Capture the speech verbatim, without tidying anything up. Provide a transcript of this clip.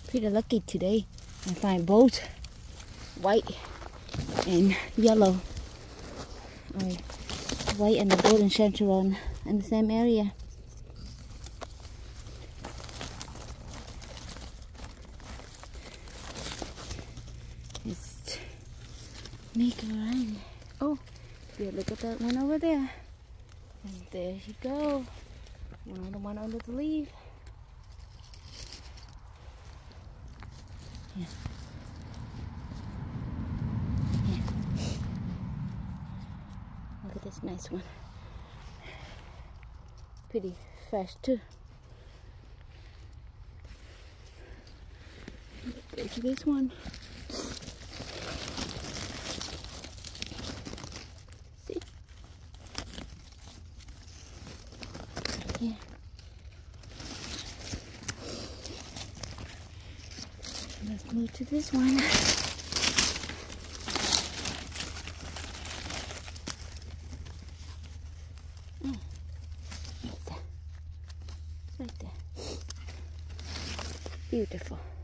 Pretty lucky today. I find both white and yellow. Or white and the golden chanterelle in the same area. Let's make a run. Oh, yeah, look at that one over there. And there you go. One of the one under the leaf. Yeah. Yeah. Look at this nice one. Pretty fresh too. Go to this one. See? Yeah. Let's move to this one. Mm. Right there. Right there. Beautiful.